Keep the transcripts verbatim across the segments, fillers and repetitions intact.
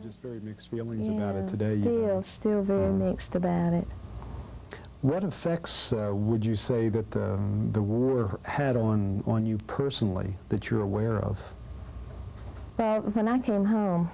just very mixed feelings yeah, about it today. Still, you know. still very um, mixed about it. What effects uh, would you say that the, the war had on, on you personally that you're aware of? Well, when I came home,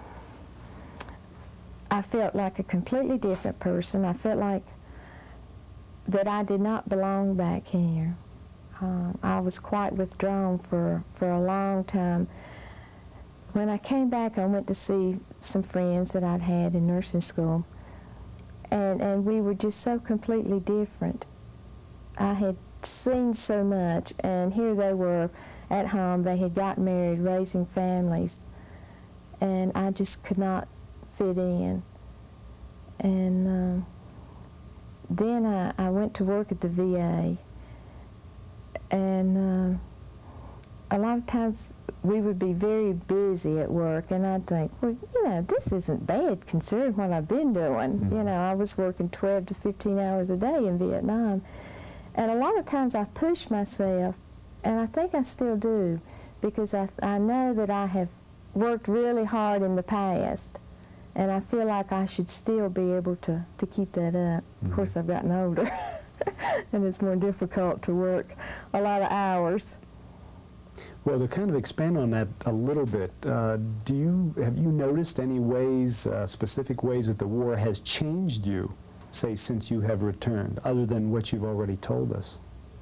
I felt like a completely different person. I felt like that I did not belong back here. Um, I was quite withdrawn for, for a long time. When I came back, I went to see some friends that I'd had in nursing school, and, and we were just so completely different. I had seen so much, and here they were at home. They had gotten married, raising families, and I just could not fit in. And um, then I, I went to work at the V A, and uh, a lot of times we would be very busy at work, and I'd think, well, you know, this isn't bad considering what I've been doing. Mm-hmm. You know, I was working twelve to fifteen hours a day in Vietnam, and a lot of times I pushed myself, and I think I still do, because I, I know that I have worked really hard in the past, and I feel like I should still be able to, to keep that up. Mm-hmm. Of course, I've gotten older, and it's more difficult to work a lot of hours. Well, to kind of expand on that a little bit, uh, do you, have you noticed any ways, uh, specific ways that the war has changed you, say, since you have returned, other than what you've already told us?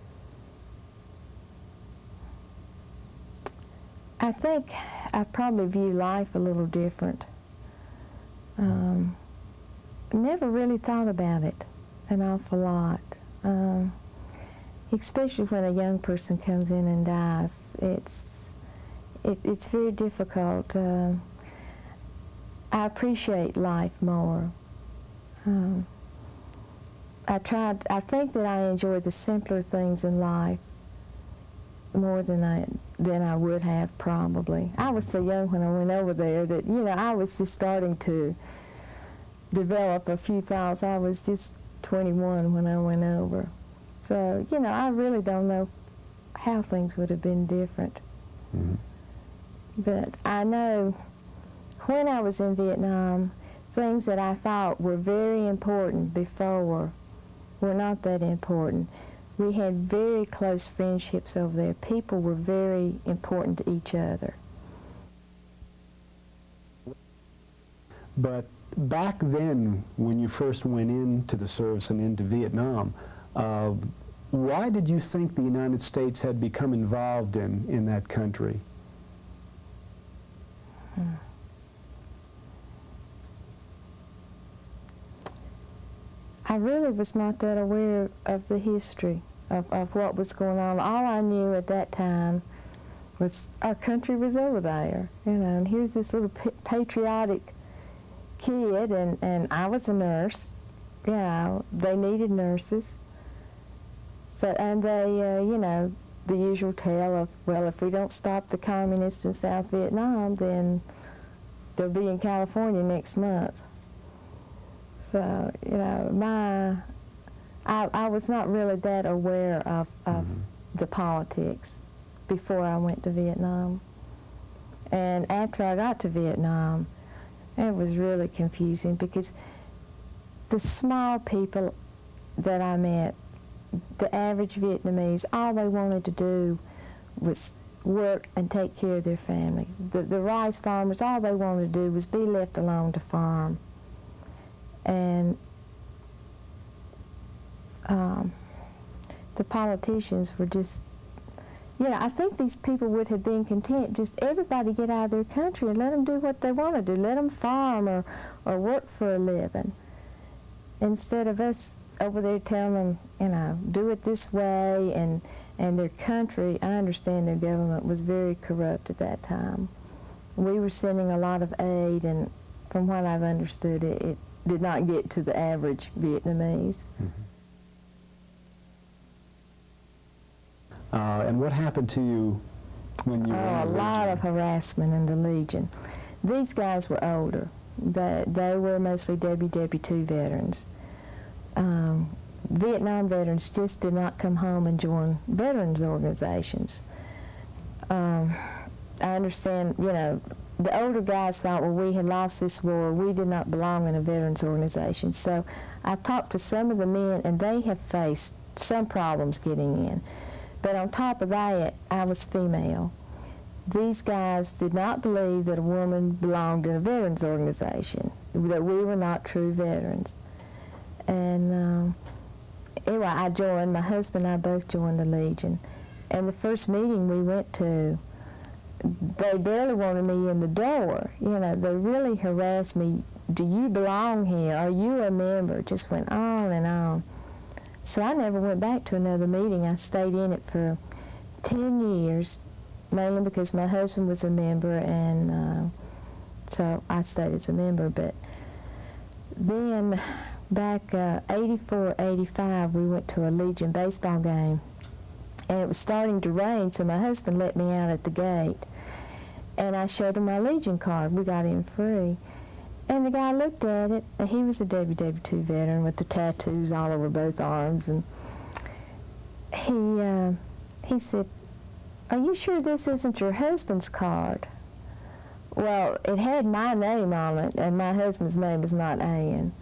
I think I probably view life a little different. Um, never really thought about it an awful lot. Um, especially when a young person comes in and dies. It's, it, it's very difficult. Uh, I appreciate life more. Um, I tried, I think that I enjoy the simpler things in life more than I, than I would have probably. I was so young when I went over there that, you know, I was just starting to develop a few thoughts. I was just twenty-one when I went over. So, you know, I really don't know how things would have been different. Mm-hmm. But I know when I was in Vietnam, things that I thought were very important before were not that important. We had very close friendships over there. People were very important to each other. But back then, when you first went into the service and into Vietnam, uh, why did you think the United States had become involved in, in that country? Hmm. I really was not that aware of the history of, of what was going on. All I knew at that time was our country was over there, you know, and here's this little patriotic kid, and, and I was a nurse. You know, they needed nurses. So, and they, uh, you know, the usual tale of, well, if we don't stop the communists in South Vietnam, then they'll be in California next month. So, you know, my, I, I was not really that aware of, of mm-hmm. the politics before I went to Vietnam. And after I got to Vietnam, it was really confusing because the small people that I met, the average Vietnamese, all they wanted to do was work and take care of their families. The, the rice farmers, all they wanted to do was be left alone to farm. And um, the politicians were just, you know, I think these people would have been content, just everybody get out of their country and let them do what they want to do, let them farm or, or work for a living, instead of us over there telling them, you know, do it this way, and, and their country, I understand their government was very corrupt at that time. We were sending a lot of aid, and from what I've understood, it, it did not get to the average Vietnamese. Mm-hmm. uh, and what happened to you when you oh, were in the a lot Legion? of harassment in the Legion. These guys were older. They, they were mostly W W two veterans. Um, Vietnam veterans just did not come home and join veterans organizations. Um, I understand, you know, the older guys thought, well, we had lost this war. We did not belong in a veterans organization. So I've talked to some of the men, and they have faced some problems getting in. But on top of that, I was female. These guys did not believe that a woman belonged in a veterans organization, that we were not true veterans. And um, anyway, I joined, my husband and I both joined the Legion. And the first meeting we went to, they barely wanted me in the door. You know, they really harassed me. Do you belong here? Are you a member? It just went on and on. So I never went back to another meeting. I stayed in it for ten years, mainly because my husband was a member, and uh, so I stayed as a member. But then back uh, eighty-four, eighty-five, we went to a Legion baseball game, and it was starting to rain, so my husband let me out at the gate, and I showed him my Legion card. We got in free. And the guy looked at it, and he was a W W two veteran with the tattoos all over both arms, and he, uh, he said, "Are you sure this isn't your husband's card?" Well, it had my name on it, and my husband's name is not Ann.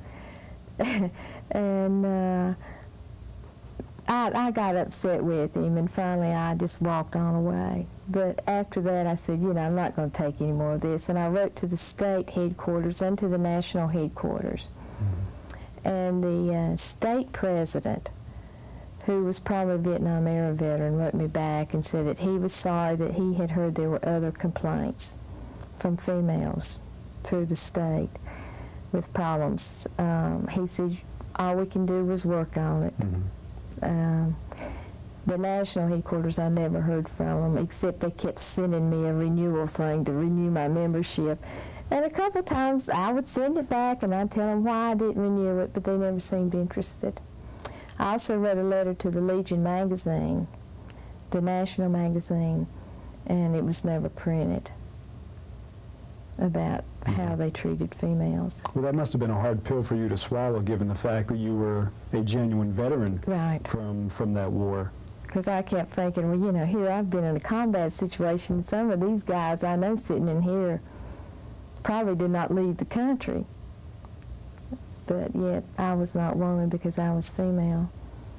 and uh, I, I got upset with him, and finally I just walked on away. But after that, I said, you know, I'm not going to take any more of this. And I wrote to the state headquarters and to the national headquarters. Mm-hmm. And the uh, state president, who was probably a Vietnam era veteran, wrote me back and said that he was sorry that he had heard there were other complaints from females through the state with problems. Um, he said all we can do was work on it. Mm-hmm. um, The national headquarters, I never heard from them, except they kept sending me a renewal thing to renew my membership. And a couple times I would send it back, and I'd tell them why I didn't renew it, but they never seemed interested. I also wrote a letter to the Legion magazine, the national magazine, and it was never printed, about how they treated females. Well, that must have been a hard pill for you to swallow, given the fact that you were a genuine veteran right. from, from that war. Because I kept thinking, well, you know, here I've been in a combat situation. Some of these guys I know sitting in here probably did not leave the country. But yet I was not one because I was female.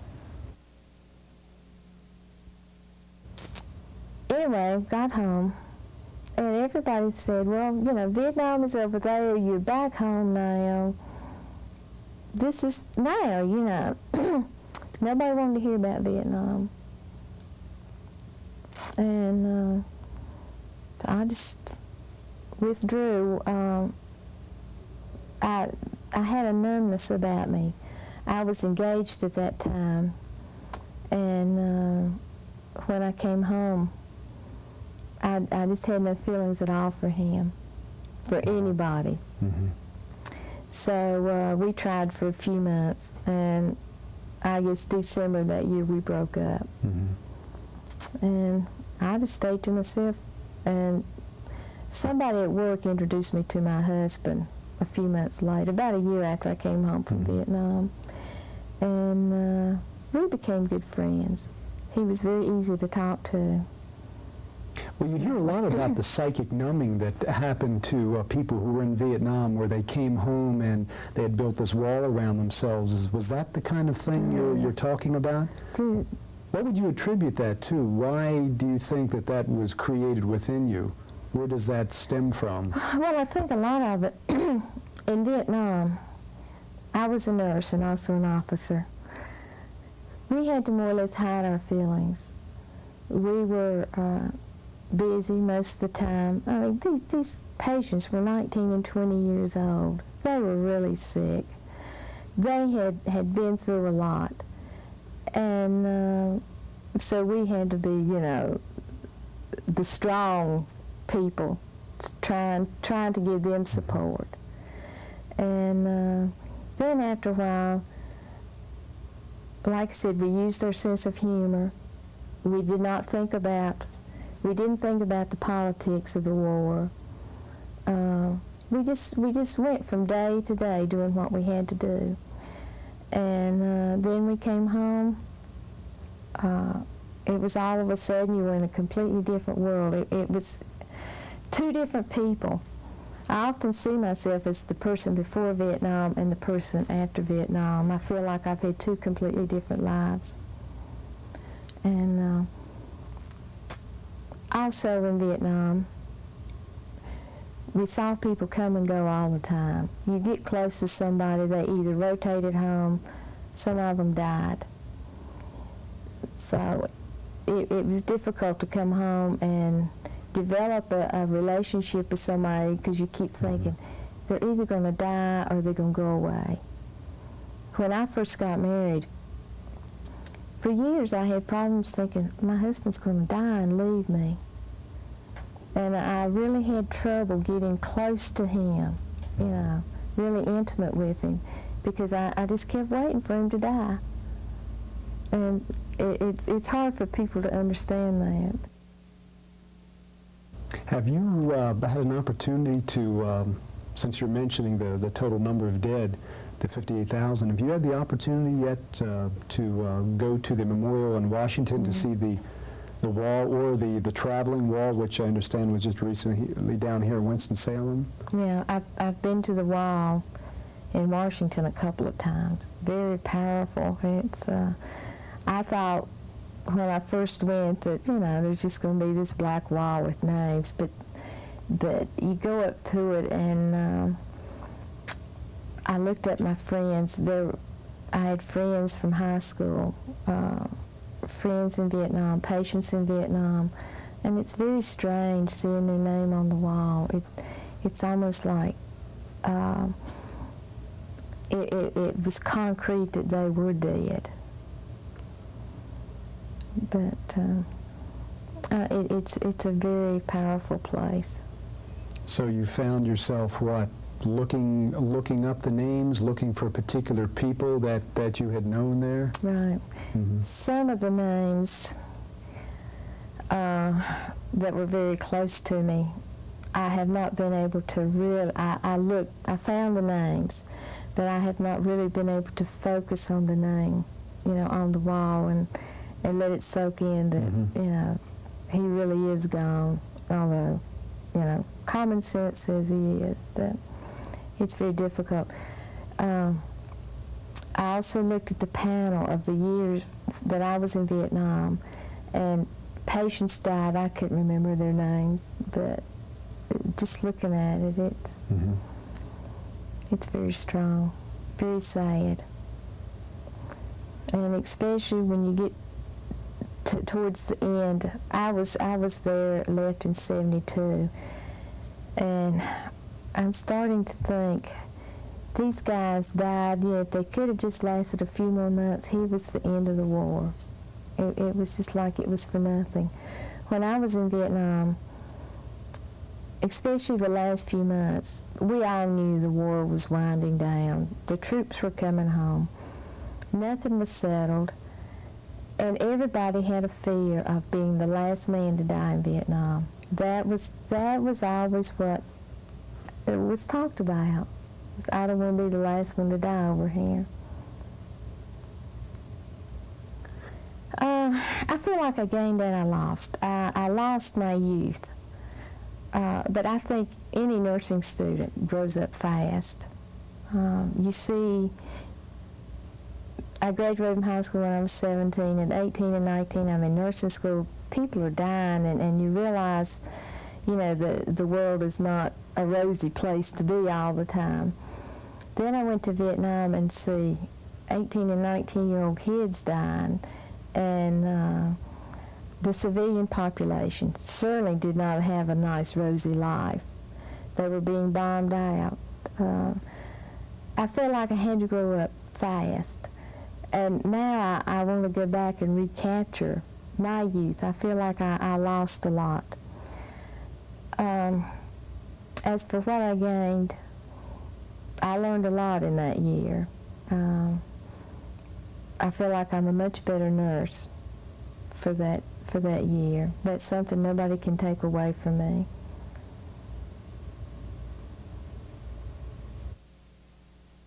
Anyway, got home, and everybody said, well, you know, Vietnam is over there, you're back home now. This is now, you know. Nobody wanted to hear about Vietnam. And uh, I just withdrew. Um, I, I had a numbness about me. I was engaged at that time, and uh, when I came home, I, I just had no feelings at all for him, for anybody. Mm-hmm. So uh, we tried for a few months, and I guess December that year we broke up. Mm-hmm. And I just stayed to myself, and somebody at work introduced me to my husband a few months later, about a year after I came home from mm-hmm. Vietnam. And uh, we became good friends. He was very easy to talk to. Well, you hear a lot about the psychic numbing that happened to uh, people who were in Vietnam, where they came home and they had built this wall around themselves. Was that the kind of thing you're, you're talking about? Did, What would you attribute that to? Why do you think that that was created within you? Where does that stem from? Well, I think a lot of it, in Vietnam, I was a nurse and also an officer. We had to more or less hide our feelings. We were uh, busy most of the time. I mean, these, these patients were nineteen and twenty years old. They were really sick. They had, had been through a lot. And uh, so we had to be, you know, the strong people, trying, trying to give them support. And uh, then after a while, like I said, we used our sense of humor. We did not think about, we didn't think about the politics of the war. Uh, we just, we just went from day to day doing what we had to do. And uh, then we came home. Uh, it was all of a sudden you were in a completely different world. It, it was two different people. I often see myself as the person before Vietnam and the person after Vietnam. I feel like I've had two completely different lives. And uh, also in Vietnam, we saw people come and go all the time. You get close to somebody, they either rotated home, some of them died. So it, it was difficult to come home and develop a, a relationship with somebody because you keep thinking, mm-hmm. they're either going to die or they're going to go away. When I first got married, for years I had problems thinking, my husband's going to die and leave me. And I really had trouble getting close to him, you know, really intimate with him, because I, I just kept waiting for him to die. And it, it's, it's hard for people to understand that. Have you uh, had an opportunity to, um, since you're mentioning the, the total number of dead, the fifty-eight thousand, have you had the opportunity yet uh, to uh, go to the memorial in Washington mm-hmm. to see the, the wall, or the, the traveling wall, which I understand was just recently down here in Winston-Salem? Yeah, I've, I've been to the wall in Washington a couple of times. Very powerful. It's, uh, I thought when I first went that, you know, there's just going to be this black wall with names, but but you go up to it, and uh, I looked at my friends. There, I had friends from high school, uh, friends in Vietnam, patients in Vietnam, and it's very strange seeing their name on the wall. It, it's almost like uh, it, it, it was concrete that they were dead. But uh, uh, it, it's it's a very powerful place. So you found yourself what, looking looking up the names, looking for particular people that that you had known there? Right. Mm-hmm. Some of the names uh, that were very close to me, I have not been able to really. I, I looked, I found the names, but I have not really been able to focus on the name, you know, on the wall and. and let it soak in that, mm-hmm. you know, he really is gone, although, you know, common sense says he is, but it's very difficult. Um, I also looked at the panel of the years that I was in Vietnam, and patients died. I couldn't remember their names, but just looking at it, it's, mm-hmm. it's very strong, very sad. And especially when you get T towards the end, I was I was there, left in seventy-two, and I'm starting to think these guys died. You know, if they could have just lasted a few more months, here was the end of the war. It, it was just like it was for nothing. When I was in Vietnam, especially the last few months, we all knew the war was winding down. The troops were coming home. Nothing was settled. And everybody had a fear of being the last man to die in Vietnam. That was that was always what it was talked about. It was, I don't want to be the last one to die over here. Uh, I feel like I gained and I lost. I, I lost my youth. Uh, but I think any nursing student grows up fast. Um, you see, I graduated from high school when I was seventeen, and eighteen and nineteen I'm in nursing school. People are dying, and, and you realize, you know, the, the world is not a rosy place to be all the time. Then I went to Vietnam and see eighteen and nineteen-year-old kids dying, and uh, the civilian population certainly did not have a nice, rosy life. They were being bombed out. Uh, I felt like I had to grow up fast. And now I, I want to go back and recapture my youth. I feel like I, I lost a lot. Um, as for what I gained, I learned a lot in that year. Um, I feel like I'm a much better nurse for that, for that year. That's something nobody can take away from me.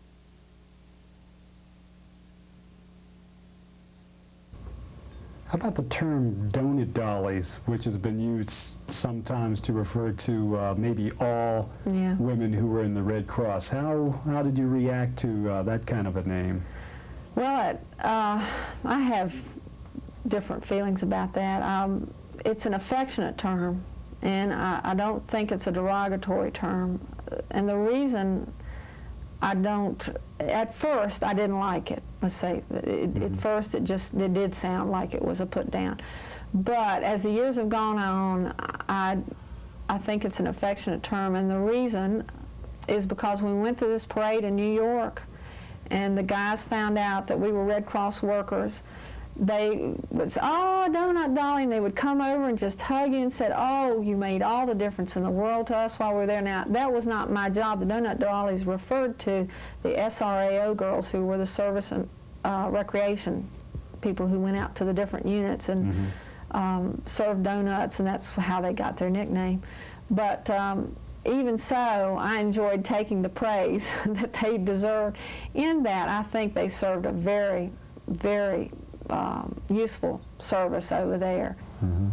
How about about the term donut dollies, which has been used sometimes to refer to uh, maybe all Yeah. women who were in the Red Cross? How, how did you react to uh, that kind of a name? Well, it, uh, I have different feelings about that. Um, it's an affectionate term, and I, I don't think it's a derogatory term. And the reason I don't, at first I didn't like it. Let's say, it, Mm-hmm. at first it just it did sound like it was a put down. But as the years have gone on, I, I think it's an affectionate term, and the reason is because when we went to this parade in New York, and the guys found out that we were Red Cross workers, they would say, "Oh, Donut Dolly," and they would come over and just hug you and said, "Oh, you made all the difference in the world to us while we were there." Now, that was not my job. The Donut Dollies referred to the S R A O girls, who were the service and uh, recreation people who went out to the different units and mm-hmm. um, served donuts, and that's how they got their nickname. But um, even so, I enjoyed taking the praise that they deserved. In that, I think they served a very, very um, useful service over there. Mm-hmm.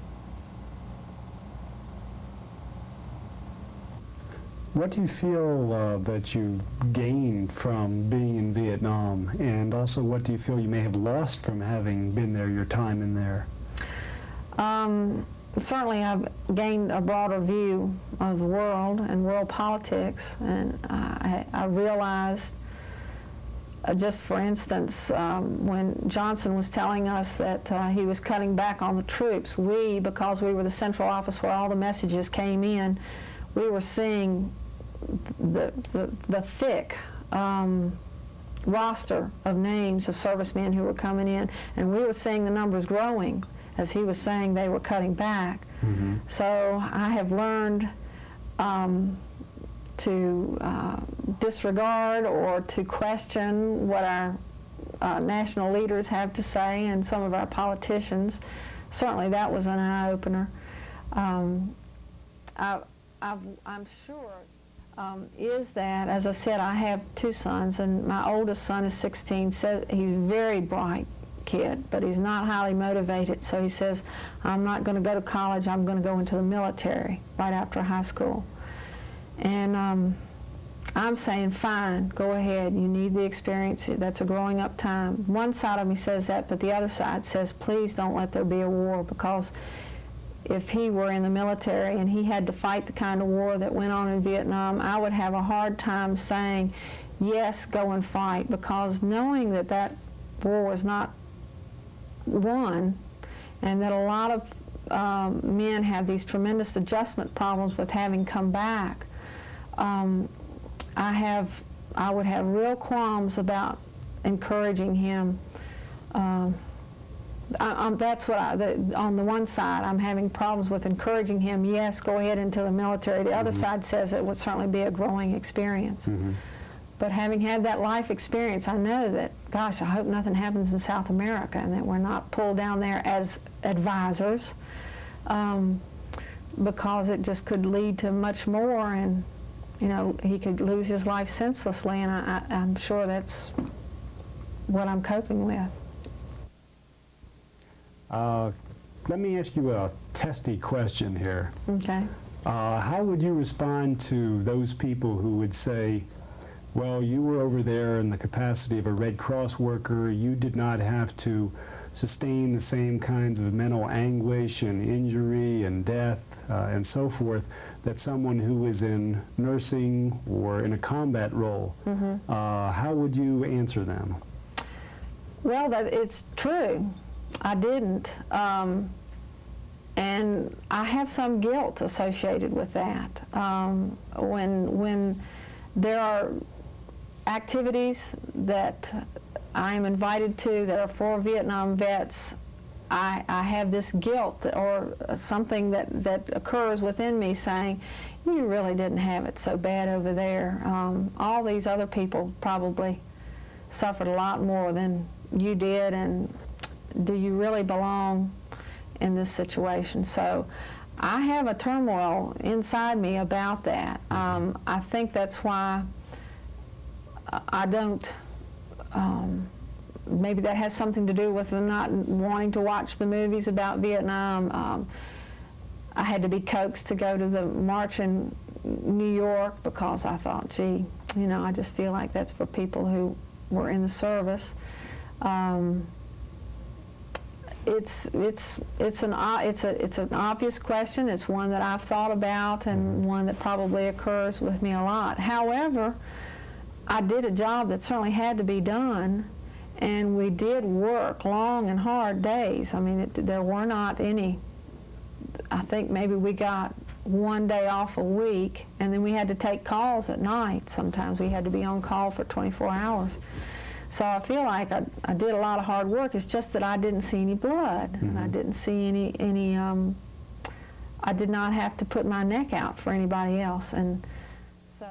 What do you feel uh, that you gained from being in Vietnam, and also what do you feel you may have lost from having been there, your time in there? Um, Certainly I've gained a broader view of the world and world politics, and I, I realized, uh, just for instance, um, when Johnson was telling us that uh, he was cutting back on the troops, we, because we were the central office where all the messages came in, we were seeing the, the, the thick um, roster of names of servicemen who were coming in, and we were seeing the numbers growing. As he was saying, they were cutting back. Mm-hmm. So I have learned um, to uh, disregard or to question what our uh, national leaders have to say and some of our politicians. Certainly that was an eye-opener. Um, I, I've, I'm sure um, is that, as I said, I have two sons, and my oldest son is sixteen, so he's very bright kid, but he's not highly motivated, so he says, "I'm not going to go to college, I'm going to go into the military right after high school." And um, I'm saying, fine, go ahead, you need the experience, that's a growing up time. One side of me says that, but the other side says, please don't let there be a war, because if he were in the military and he had to fight the kind of war that went on in Vietnam, I would have a hard time saying, yes, go and fight, because knowing that that war was not won, and that a lot of um, men have these tremendous adjustment problems with having come back, um, I have, I would have real qualms about encouraging him. Um, I, I'm, that's what I, the, on the one side, I'm having problems with encouraging him, yes, go ahead into the military. The mm-hmm. other side says it would certainly be a growing experience. Mm-hmm. But having had that life experience, I know that, gosh, I hope nothing happens in South America and that we're not pulled down there as advisors, um, because it just could lead to much more, and, you know, he could lose his life senselessly, and I, I, I'm sure that's what I'm coping with. Uh, let me ask you a testy question here. Okay. Uh, how would you respond to those people who would say, well, you were over there in the capacity of a Red Cross worker, you did not have to sustain the same kinds of mental anguish and injury and death uh, and so forth that someone who is in nursing or in a combat role, mm-hmm. uh, how would you answer them? Well, that, it's true. I didn't. Um, and I have some guilt associated with that. Um, when, when there are activities that I am invited to that are for Vietnam vets, I, I have this guilt or something that, that occurs within me saying, you really didn't have it so bad over there. Um, all these other people probably suffered a lot more than you did, and do you really belong in this situation? So I have a turmoil inside me about that. Um, I think that's why I don't um, maybe that has something to do with the not wanting to watch the movies about Vietnam. Um, I had to be coaxed to go to the march in New York because I thought, gee, you know, I just feel like that's for people who were in the service. Um, it's it's it's an it's a it's an obvious question. It's one that I've thought about, and one that probably occurs with me a lot. However, I did a job that certainly had to be done, and we did work long and hard days. I mean, it, there were not any. I think maybe we got one day off a week, and then we had to take calls at night. Sometimes we had to be on call for twenty-four hours. So I feel like I, I did a lot of hard work. It's just that I didn't see any blood, mm-hmm. and I didn't see any, any um, I did not have to put my neck out for anybody else. And so.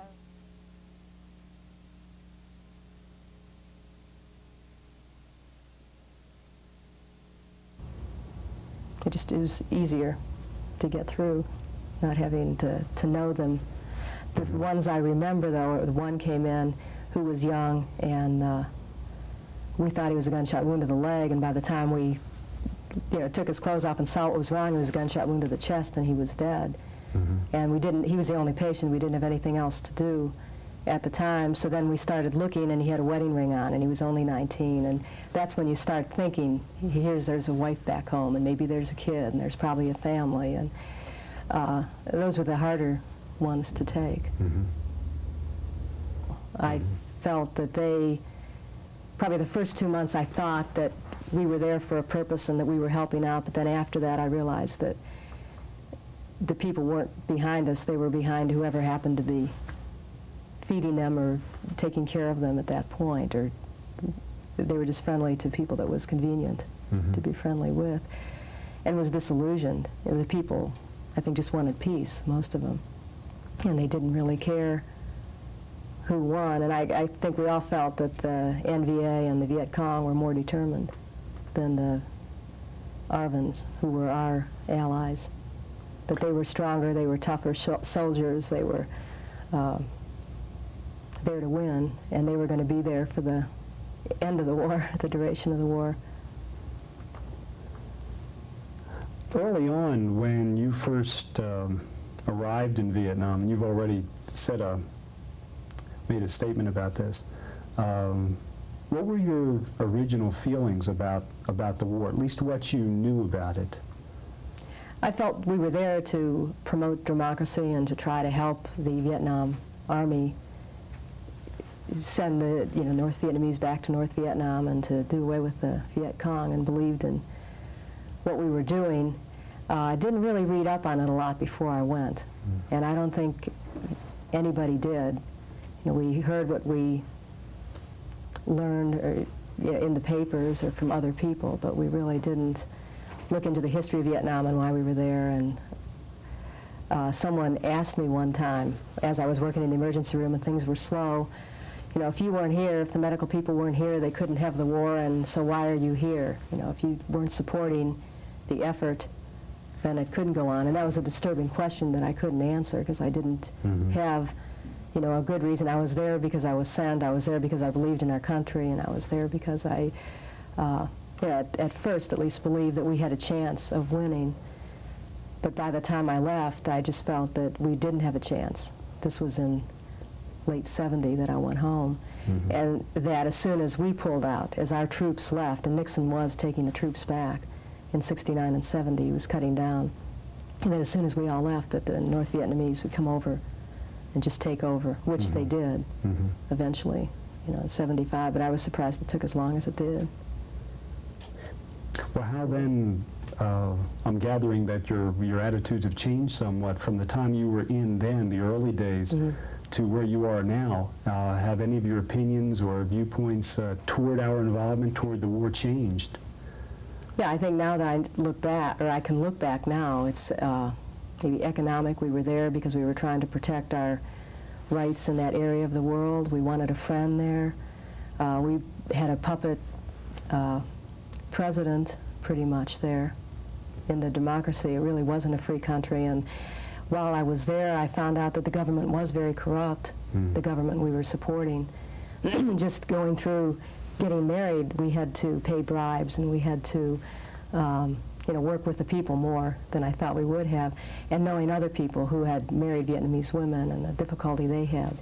It just it was easier to get through, not having to, to know them. The ones I remember, though, one came in who was young, and uh, we thought he was a gunshot wound to the leg, and by the time we you know, took his clothes off and saw what was wrong, it was a gunshot wound to the chest, and he was dead. Mm-hmm. And we didn't, he was the only patient. We didn't have anything else to do at the time, so then we started looking, and he had a wedding ring on, and he was only nineteen, and that's when you start thinking, here's, there's a wife back home, and maybe there's a kid, and there's probably a family, and uh, those were the harder ones to take. Mm-hmm. I mm-hmm. felt that they, probably the first two months I thought that we were there for a purpose and that we were helping out, but then after that I realized that the people weren't behind us, they were behind whoever happened to be feeding them or taking care of them at that point, or they were just friendly to people that was convenient mm-hmm. to be friendly with, and was disillusioned. You know, the people, I think, just wanted peace, most of them, and they didn't really care who won. And I, I think we all felt that the N V A and the Viet Cong were more determined than the A R Vns, who were our allies, that they were stronger, they were tougher sh soldiers, they were uh, there to win, and they were going to be there for the end of the war, the duration of the war. Early on, when you first um, arrived in Vietnam, and you've already said a, made a statement about this, um, what were your original feelings about, about the war, at least what you knew about it? I felt we were there to promote democracy and to try to help the Vietnam Army send the you know, North Vietnamese back to North Vietnam and to do away with the Viet Cong, and believed in what we were doing. Uh, I didn't really read up on it a lot before I went, mm. and I don't think anybody did. You know, we heard what we learned or, you know, in the papers or from other people, but we really didn't look into the history of Vietnam and why we were there. And uh, someone asked me one time, as I was working in the emergency room and things were slow, you know, if you weren't here, if the medical people weren't here, they couldn't have the war, and so why are you here? You know, if you weren't supporting the effort, then it couldn't go on. And that was a disturbing question that I couldn't answer, because I didn't mm-hmm. have, you know, a good reason. I was there because I was sent. I was there because I believed in our country, and I was there because I, uh, you know, at, at first at least believed that we had a chance of winning. But by the time I left, I just felt that we didn't have a chance. This was in late seventy that I went home, mm-hmm. and that as soon as we pulled out, as our troops left, and Nixon was taking the troops back in sixty-nine and seventy, he was cutting down, and that as soon as we all left, that the North Vietnamese would come over and just take over, which mm-hmm. they did mm-hmm. eventually, you know, in seventy-five, but I was surprised it took as long as it did. Well, how then, uh, I'm gathering that your, your attitudes have changed somewhat from the time you were in then, the early days, mm-hmm. to where you are now. Uh, have any of your opinions or viewpoints uh, toward our involvement toward the war changed? Yeah, I think now that I look back, or I can look back now, it's uh, maybe economic. We were there because we were trying to protect our rights in that area of the world. We wanted a friend there. Uh, we had a puppet uh, president pretty much there in the democracy. It really wasn't a free country, and while I was there, I found out that the government was very corrupt, mm. the government we were supporting. Just going through getting married, we had to pay bribes, and we had to um, you know, work with the people more than I thought we would have, and knowing other people who had married Vietnamese women and the difficulty they had.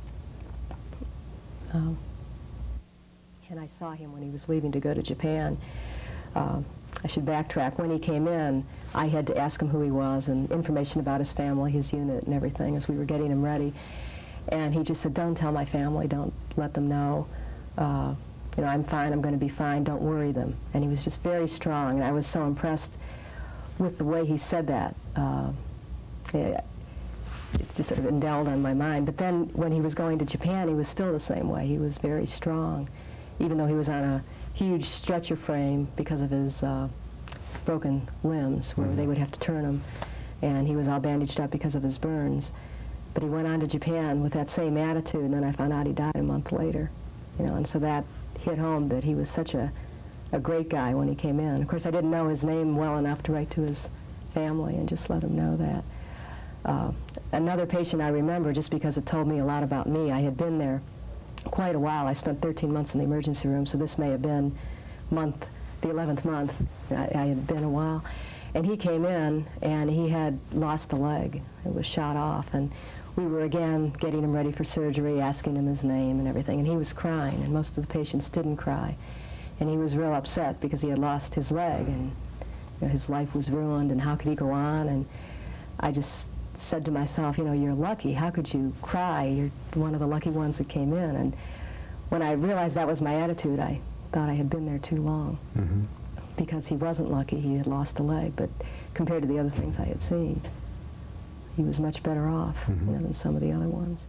Um, and I saw him when he was leaving to go to Japan. Um, I should backtrack. When he came in, I had to ask him who he was and information about his family, his unit, and everything as we were getting him ready. And he just said, "Don't tell my family, don't let them know. Uh, you know, I'm fine, I'm going to be fine, don't worry them." And he was just very strong, and I was so impressed with the way he said that. Uh, it, it just sort of indelled on my mind. But then when he was going to Japan, he was still the same way. He was very strong, even though he was on a huge stretcher frame because of his uh, broken limbs, where Mm-hmm. they would have to turn him, and he was all bandaged up because of his burns. But he went on to Japan with that same attitude, and then I found out he died a month later. You know, and so that hit home that he was such a, a great guy when he came in. Of course, I didn't know his name well enough to write to his family and just let him know that. Uh, another patient I remember, just because it told me a lot about me, I had been there quite a while. I spent thirteen months in the emergency room, so this may have been month, the eleventh month. I, I had been a while. And he came in, and he had lost a leg. It was shot off, and we were again getting him ready for surgery, asking him his name and everything, and he was crying, and most of the patients didn't cry. And he was real upset because he had lost his leg, and you know, his life was ruined, and how could he go on? And I just said to myself, you know, you're lucky. How could you cry? You're one of the lucky ones that came in. And when I realized that was my attitude, I thought I had been there too long. Mm-hmm. Because he wasn't lucky, he had lost a leg, but compared to the other things I had seen, he was much better off Mm-hmm. you know, than some of the other ones.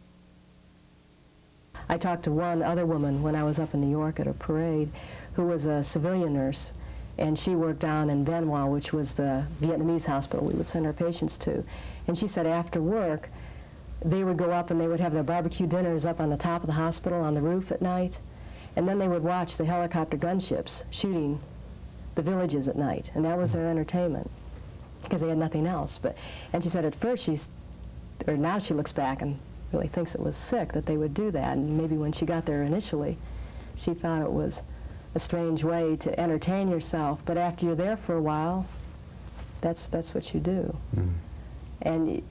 I talked to one other woman when I was up in New York at a parade who was a civilian nurse, and she worked down in Van Hoa, which was the Vietnamese hospital we would send our patients to. And she said after work, they would go up and they would have their barbecue dinners up on the top of the hospital on the roof at night, and then they would watch the helicopter gunships shooting the villages at night, and that was their entertainment because they had nothing else. But and she said at first she's, or now she looks back and really thinks it was sick that they would do that, and maybe when she got there initially, she thought it was a strange way to entertain yourself. But after you're there for a while, that's that's what you do, Mm. and. Y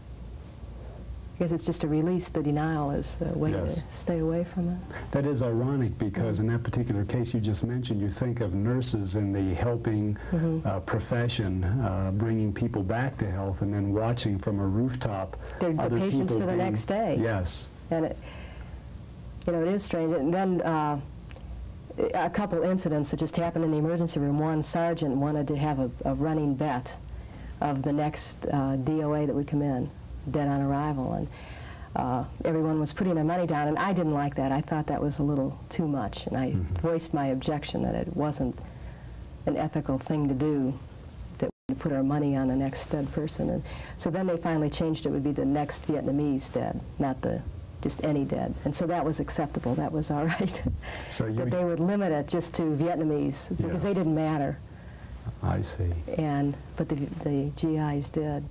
I guess it's just to release the denial as a way Yes. to stay away from it. That is ironic because in that particular case you just mentioned, you think of nurses in the helping Mm-hmm. uh, profession, uh, bringing people back to health, and then watching from a rooftop They're the other patients people for the being- next day. Yes. And it, you know, it is strange. And then uh, a couple incidents that just happened in the emergency room. One sergeant wanted to have a, a running bet of the next uh, D O A that would come in, dead on arrival, and uh, everyone was putting their money down, and I didn't like that. I thought that was a little too much, and I Mm-hmm. voiced my objection that it wasn't an ethical thing to do, that we put our money on the next dead person. And so then they finally changed it. It would be the next Vietnamese dead, not the just any dead. And so that was acceptable. That was all right. So you, That they would limit it just to Vietnamese because they Yes. didn't matter. I see. And but the the G Is did.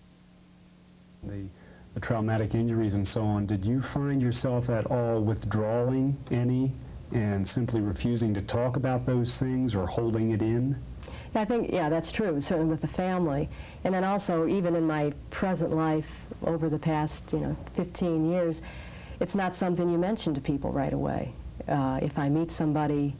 The, the traumatic injuries and so on, did you find yourself at all withdrawing any and simply refusing to talk about those things or holding it in? I think, yeah, that's true, certainly with the family. And then also, even in my present life, over the past, you know, fifteen years, it's not something you mention to people right away. Uh, if I meet somebody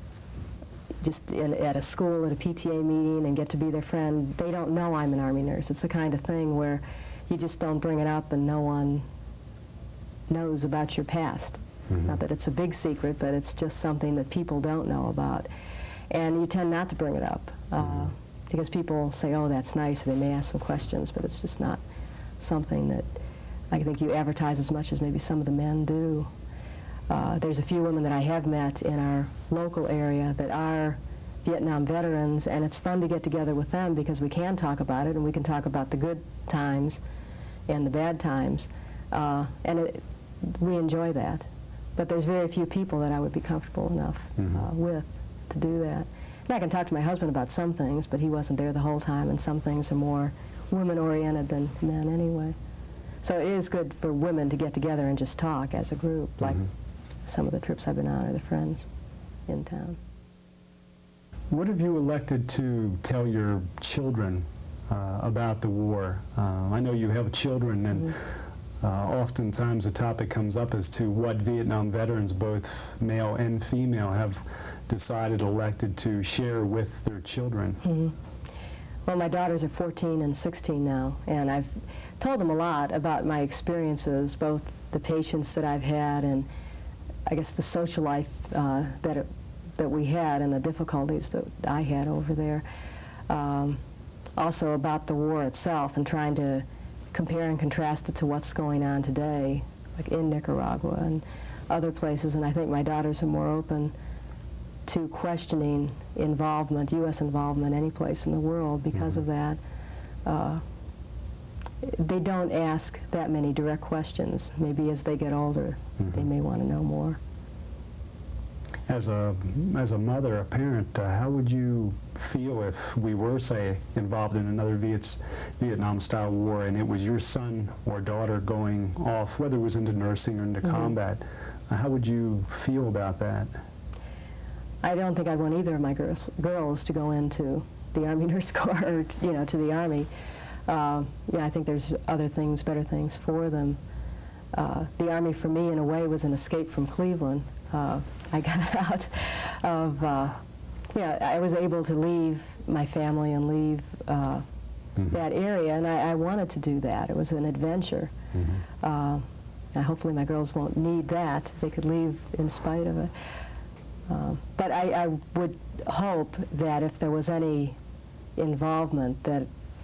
just in, at a school, at a P T A meeting, and get to be their friend, they don't know I'm an Army nurse. It's the kind of thing where you just don't bring it up and no one knows about your past. Mm-hmm. Not that it's a big secret, but it's just something that people don't know about. And you tend not to bring it up uh, Mm-hmm. because people say, oh, that's nice, or they may ask some questions, but it's just not something that I think you advertise as much as maybe some of the men do. Uh, there's a few women that I have met in our local area that are Vietnam veterans, and it's fun to get together with them because we can talk about it, and we can talk about the good times and the bad times, uh, and it, we enjoy that. But there's very few people that I would be comfortable enough Mm-hmm. uh, with to do that. And I can talk to my husband about some things, but he wasn't there the whole time, and some things are more women-oriented than men anyway. So it is good for women to get together and just talk as a group, like Mhm. some of the trips I've been on or the friends. in town. What have you elected to tell your children uh, about the war? Uh, I know you have children, and mm-hmm. uh, oftentimes the topic comes up as to what Vietnam veterans, both male and female, have decided, elected to share with their children. Mm-hmm. Well, my daughters are fourteen and sixteen now, and I've told them a lot about my experiences, both the patients that I've had and I guess the social life uh, that, it, that we had and the difficulties that I had over there. Um, also about the war itself and trying to compare and contrast it to what's going on today, like in Nicaragua and other places, and I think my daughters are more open to questioning involvement, U S involvement any place in the world because mm-hmm. of that. Uh, they don't ask that many direct questions. Maybe as they get older, mm-hmm. they may want to know more. As a, as a mother, a parent, uh, how would you feel if we were, say, involved in another Viet Vietnam-style war and it was your son or daughter going off, whether it was into nursing or into mm-hmm. combat? Uh, how would you feel about that? I don't think I'd want either of my girls, girls to go into the Army Nurse Corps or, you know, to the Army. Uh, yeah, I think there's other things, better things for them. Uh, the Army, for me, in a way, was an escape from Cleveland. Uh, I got out of, uh, yeah, I was able to leave my family and leave uh, mm-hmm. that area, and I, I wanted to do that. It was an adventure. Mm-hmm. uh, and hopefully my girls won't need that. They could leave in spite of it. Uh, but I, I would hope that if there was any involvement, that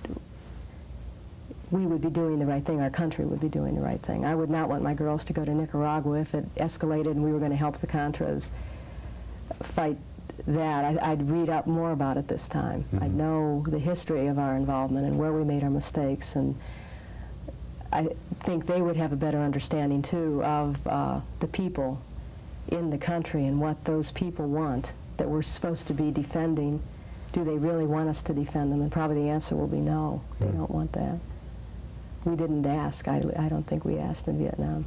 we would be doing the right thing, our country would be doing the right thing. I would not want my girls to go to Nicaragua if it escalated and we were going to help the Contras fight that. I, I'd read up more about it this time. Mm-hmm. I'd know the history of our involvement and where we made our mistakes, and I think they would have a better understanding, too, of uh, the people in the country and what those people want that we're supposed to be defending. Do they really want us to defend them? And probably the answer will be no. They mm-hmm. don't want that. We didn't ask. I, I don't think we asked in Vietnam.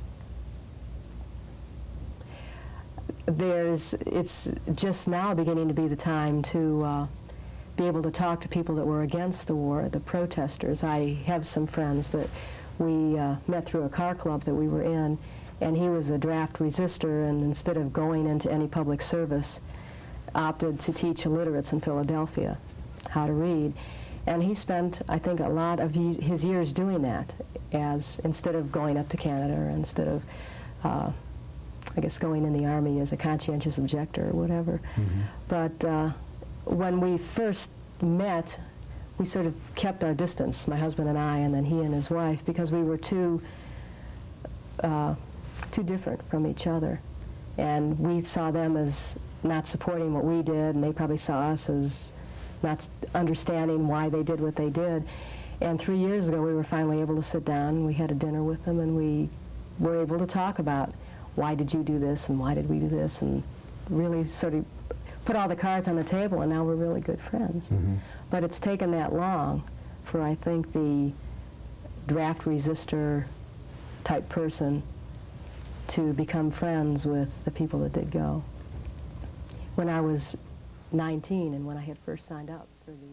There's, it's just now beginning to be the time to uh, be able to talk to people that were against the war, the protesters. I have some friends that we uh, met through a car club that we were in, and he was a draft resistor, and instead of going into any public service, opted to teach illiterates in Philadelphia how to read. And he spent, I think, a lot of his, his years doing that, as instead of going up to Canada, or instead of, uh, I guess, going in the Army as a conscientious objector or whatever. Mm-hmm. But uh, when we first met, we sort of kept our distance, my husband and I, and then he and his wife, because we were too, uh, too different from each other. And we saw them as not supporting what we did, and they probably saw us as not understanding why they did what they did. And three years ago, we were finally able to sit down. We had a dinner with them, and we were able to talk about why did you do this, and why did we do this, and really sort of put all the cards on the table, and now we're really good friends. Mm-hmm. But it's taken that long for, I think, the draft resistor type person to become friends with the people that did go. When I was nineteen, and when I had first signed up for the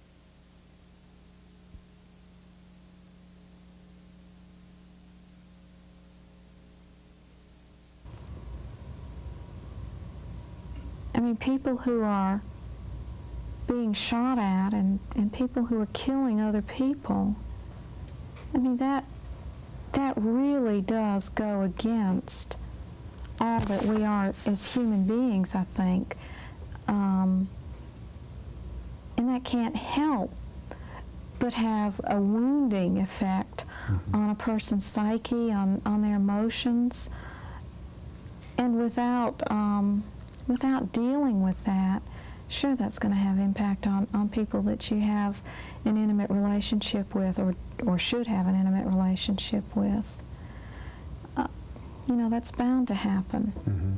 I mean, people who are being shot at, and, and people who are killing other people, I mean, that that really does go against all that we are as human beings, I think. Um, and that can't help but have a wounding effect mm-hmm. on a person's psyche, on, on their emotions. And without, um, without dealing with that, sure, that's going to have impact on, on people that you have an intimate relationship with, or, or should have an intimate relationship with. Uh, you know, that's bound to happen. Mm-hmm.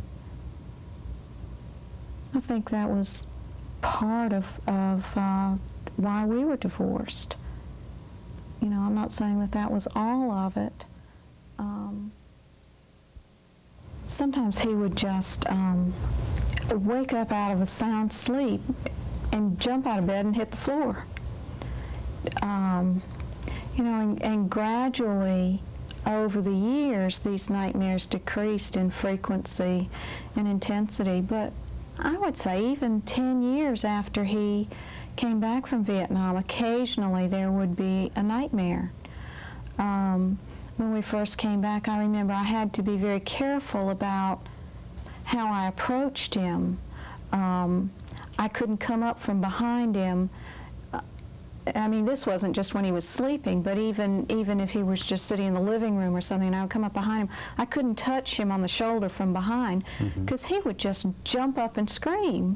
I think that was part of, of uh, why we were divorced. You know, I'm not saying that that was all of it. Um, sometimes he would just um, wake up out of a sound sleep and jump out of bed and hit the floor. Um, you know, and, and gradually over the years, these nightmares decreased in frequency and intensity. But I would say even ten years after he came back from Vietnam, occasionally there would be a nightmare. Um, when we first came back, I remember I had to be very careful about how I approached him. Um, I couldn't come up from behind him. I mean, this wasn't just when he was sleeping, but even even if he was just sitting in the living room or something, and I would come up behind him, I couldn't touch him on the shoulder from behind, because mm-hmm. he would just jump up and scream.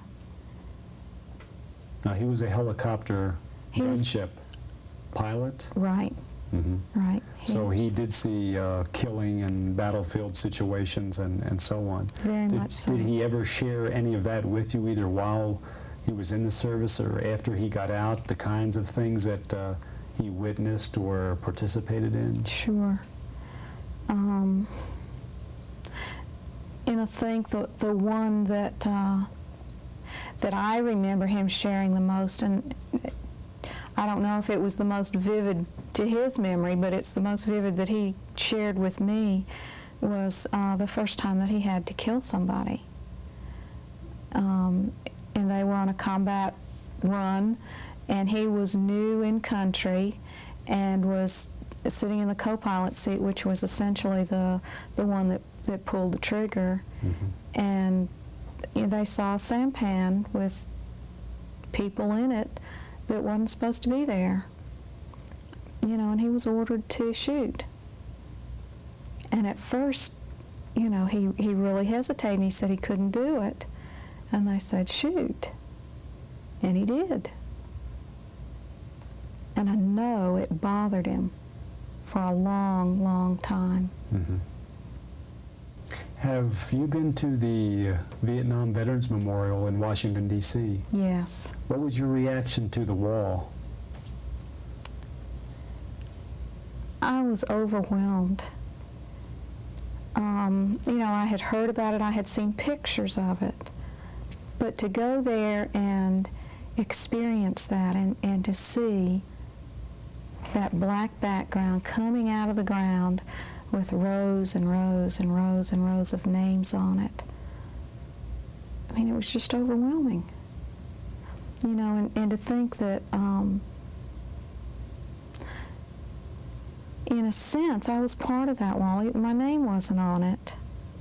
Now, he was a helicopter he gunship pilot? Right. Mm-hmm. Right. He, so he did see uh, killing and battlefield situations and, and so on. Very did, much so. Did he ever share any of that with you, either while he was in the service or after he got out, the kinds of things that uh, he witnessed or participated in? Sure. Um, and I think the, the one that, uh, that I remember him sharing the most, and I don't know if it was the most vivid to his memory, but it's the most vivid that he shared with me, was uh, the first time that he had to kill somebody. Um, and they were on a combat run, and he was new in country and was sitting in the co-pilot seat, which was essentially the, the one that, that pulled the trigger. Mm-hmm. And you know, they saw a sampan with people in it that wasn't supposed to be there. You know, and he was ordered to shoot. And at first, you know, he, he really hesitated, and he said he couldn't do it. And they said, shoot. And he did. And I know it bothered him for a long, long time. Mm-hmm. Have you been to the Vietnam Veterans Memorial in Washington, D C? Yes. What was your reaction to the wall? I was overwhelmed. Um, you know, I had heard about it, I had seen pictures of it. But to go there and experience that, and, and to see that black background coming out of the ground with rows and rows and rows and rows of names on it, I mean, it was just overwhelming. You know, and, and to think that, um, in a sense, I was part of that wall. My name wasn't on it.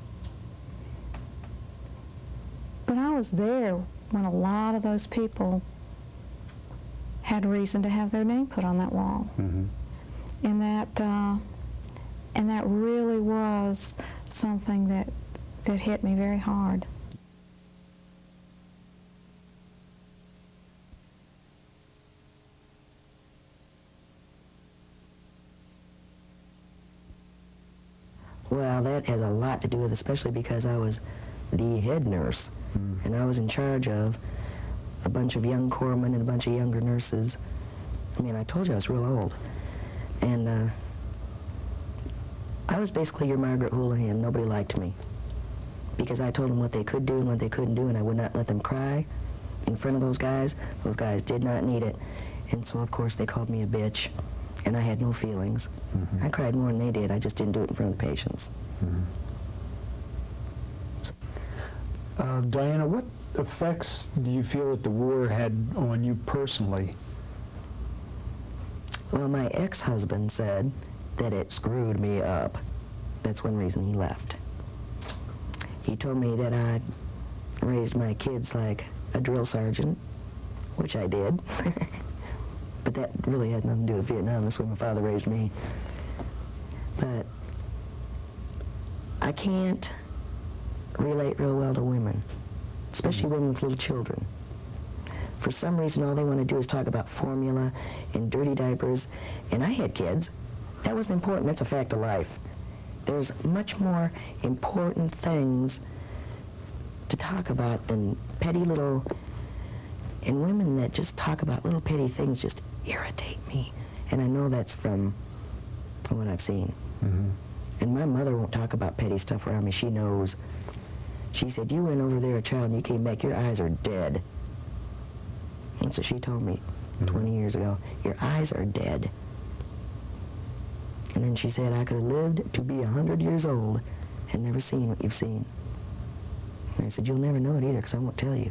But I was there when a lot of those people had reason to have their name put on that wall. Mm-hmm. And that, uh, and that really was something that, that hit me very hard. Well, that has a lot to do with it, especially because I was the head nurse, mm. and I was in charge of a bunch of young corpsmen and a bunch of younger nurses. I mean, I told you I was real old. And uh, I was basically your Margaret Houlihan. Nobody liked me because I told them what they could do and what they couldn't do, and I would not let them cry in front of those guys. Those guys did not need it. And so, of course, they called me a bitch, and I had no feelings. Mm-hmm. I cried more than they did. I just didn't do it in front of the patients. Mm-hmm. Uh, Diana, what effects do you feel that the war had on you personally? Well, my ex-husband said that it screwed me up. That's one reason he left. He told me that I'd raised my kids like a drill sergeant, which I did. But that really had nothing to do with Vietnam. That's the way my father raised me. But I can't relate real well to women, especially women with little children. For some reason, all they want to do is talk about formula and dirty diapers. And I had kids. That wasn't important. That's a fact of life. There's much more important things to talk about than petty little... And women that just talk about little petty things just irritate me. And I know that's from, from what I've seen. Mm-hmm. And my mother won't talk about petty stuff around me. She knows She said, you went over there a child and you came back, your eyes are dead. And so she told me mm-hmm. twenty years ago, your eyes are dead. And then she said, I could have lived to be one hundred years old and never seen what you've seen. And I said, you'll never know it either because I won't tell you.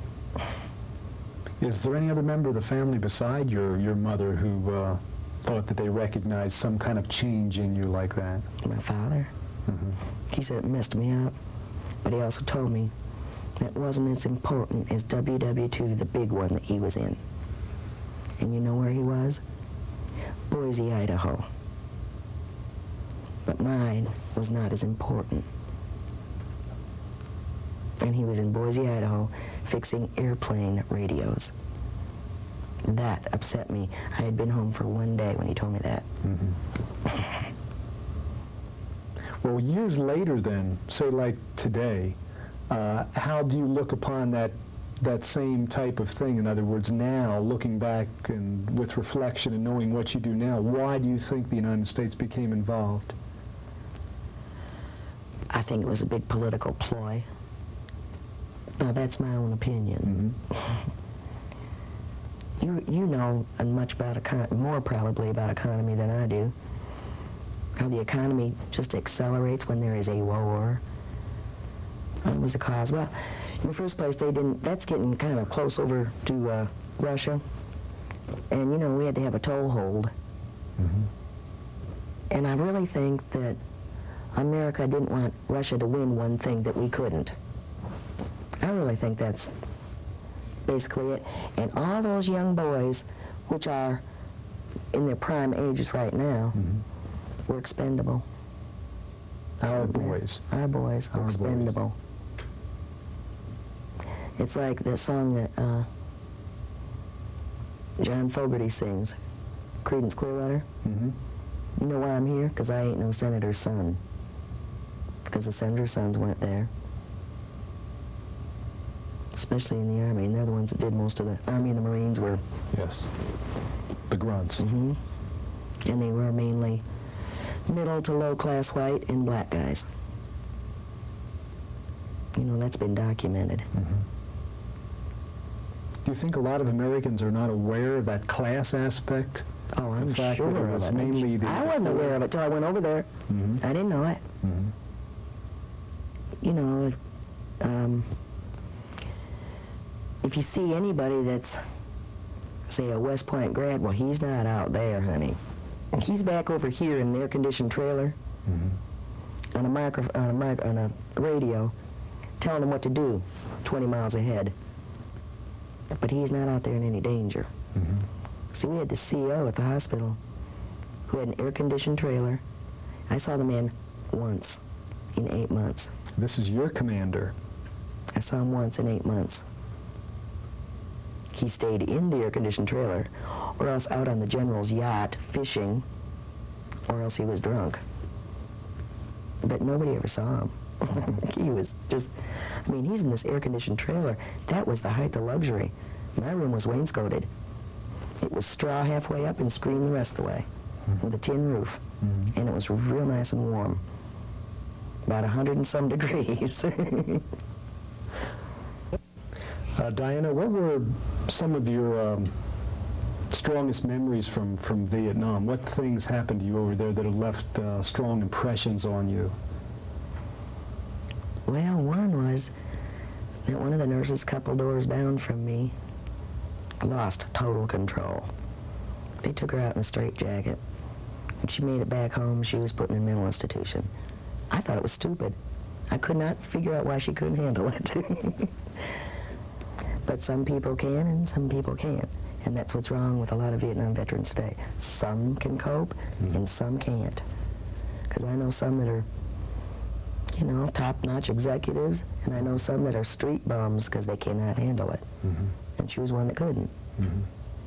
Is there any other member of the family beside your, your mother who uh, thought that they recognized some kind of change in you like that? My father? Mm-hmm. He said it messed me up, but he also told me that wasn't as important as W W two, the big one that he was in. And you know where he was? Boise, Idaho. But mine was not as important. And he was in Boise, Idaho, fixing airplane radios. That upset me. I had been home for one day when he told me that. Mm-hmm. Well, years later then, say like today, uh, how do you look upon that that same type of thing? In other words, now, looking back and with reflection and knowing what you do now, why do you think the United States became involved? I think it was a big political ploy. Now, that's my own opinion. Mm-hmm. you you know much about econ- more probably about economy than I do. How the economy just accelerates when there is a war. What was the cause? Well, in the first place, they didn't. That's getting kind of close over to uh, Russia, and you know we had to have a toehold. Mm-hmm. And I really think that America didn't want Russia to win one thing that we couldn't. I really think that's basically it. And all those young boys, which are in their prime ages right now, mm-hmm. were expendable. Our boys. Our boys were Our expendable. Boys. It's like the song that uh, John Fogerty sings, Creedence Clearwater. Mm-hmm. You know why I'm here? Because I ain't no senator's son. Because the senator's sons weren't there. Especially in the Army, and they're the ones that did most of the Army and the Marines were. Yes. The grunts. Mm-hmm. And they were mainly middle to low class white and black guys. You know, that's been documented. Mm-hmm. Do you think a lot of Americans are not aware of that class aspect? Oh, I'm the fact sure that it was of it. mainly the I wasn't aware of it till I went over there. Mm-hmm. I didn't know it. Mm-hmm. You know, if, um, if you see anybody that's, say, a West Point grad, well, he's not out there, honey. He's back over here in an air-conditioned trailer, mm-hmm. on a micro, on a mic, on a radio, telling them what to do, twenty miles ahead. But he's not out there in any danger. Mm-hmm. See, we had the C O at the hospital who had an air-conditioned trailer. I saw the man once in eight months. This is your commander. I saw him once in eight months. He stayed in the air-conditioned trailer, or else out on the general's yacht fishing, or else he was drunk. But nobody ever saw him. He was just, I mean, he's in this air-conditioned trailer. That was the height of luxury. My room was wainscoted. It was straw halfway up and screened the rest of the way, mm-hmm. with a tin roof. Mm-hmm. And it was real nice and warm. About a hundred and some degrees. uh, Diana, what were some of your um, strongest memories from, from Vietnam? What things happened to you over there that have left uh, strong impressions on you? Well, one was that one of the nurses a couple doors down from me lost total control. They took her out in a straitjacket. When she made it back home, she was put in a mental institution. I thought it was stupid. I could not figure out why she couldn't handle it. But some people can and some people can't. And that's what's wrong with a lot of Vietnam veterans today. Some can cope mm-hmm. and some can't. Because I know some that are, you know, top-notch executives, and I know some that are street bums because they cannot handle it. Mm-hmm. And she was one that couldn't. Mm-hmm.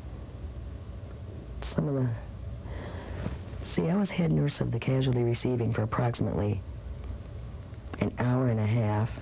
Some of the... See, I was head nurse of the casualty receiving for approximately an hour and a half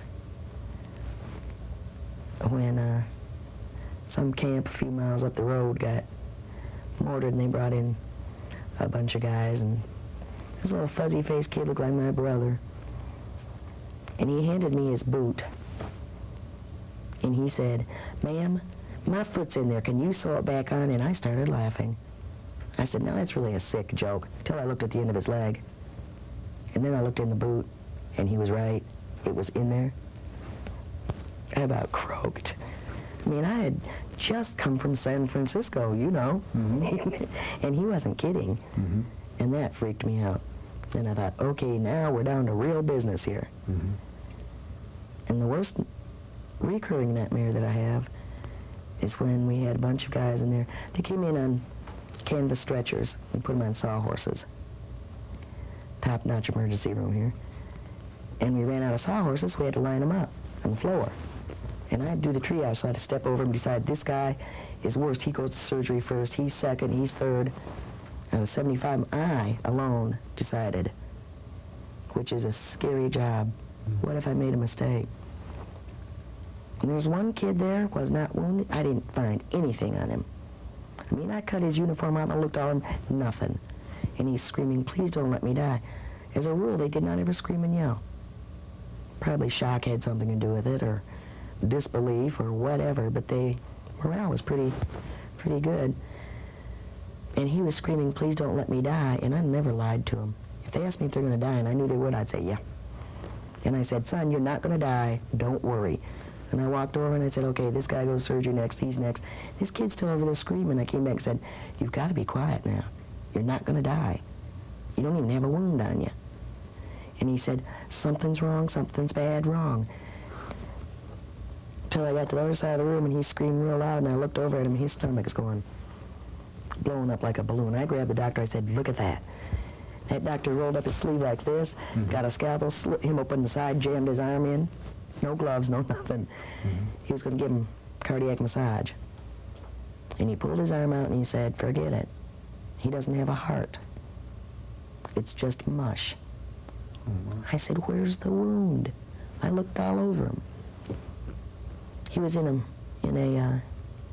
when uh, some camp a few miles up the road got mortared, and they brought in a bunch of guys, and this little fuzzy-faced kid looked like my brother. and he handed me his boot. And he said, "Ma'am, my foot's in there. Can you sew it back on?" And I started laughing. I said, "No, that's really a sick joke," till I looked at the end of his leg. And then I looked in the boot, and he was right. It was in there. I about croaked. I mean, I had just come from San Francisco, you know, mm-hmm. and he wasn't kidding. Mm-hmm. And that freaked me out. Then I thought, okay, now we're down to real business here. Mm-hmm. And the worst recurring nightmare that I have is when we had a bunch of guys in there. They came in on canvas stretchers and put them on sawhorses. Top-notch emergency room here. And we ran out of sawhorses, so we had to line them up on the floor. And I had to do the triage, so I had to step over and decide, this guy is worst. He goes to surgery first. He's second. He's third. Out of seventy-five, I alone decided, which is a scary job. What if I made a mistake? And there's one kid there was not wounded. I didn't find anything on him. I mean, I cut his uniform out and I looked at him, nothing. And he's screaming, "Please don't let me die." As a rule, they did not ever scream and yell. Probably shock had something to do with it, or disbelief, or whatever, but they, morale was pretty, pretty good. And he was screaming, "Please don't let me die," and I never lied to him. If they asked me if they're going to die, and I knew they would, I'd say, yeah. And I said, "Son, you're not going to die. Don't worry." And I walked over and I said, "Okay, this guy goes to surgery next. He's next." This kid's still over there screaming. I came back and said, "You've got to be quiet now. You're not going to die. You don't even have a wound on you." And he said, "Something's wrong. Something's bad wrong." Till I got to the other side of the room and he screamed real loud, and I looked over at him and his stomach's going, blowing up like a balloon. I grabbed the doctor. I said, "Look at that." That doctor rolled up his sleeve like this, mm-hmm. got a scalpel, slit him open the side, jammed his arm in. No gloves, no nothing. Mm-hmm. He was going to give him cardiac massage. And he pulled his arm out and he said, "Forget it. He doesn't have a heart. It's just mush." Mm-hmm. I said, "Where's the wound?" I looked all over him. He was in a, in a, uh,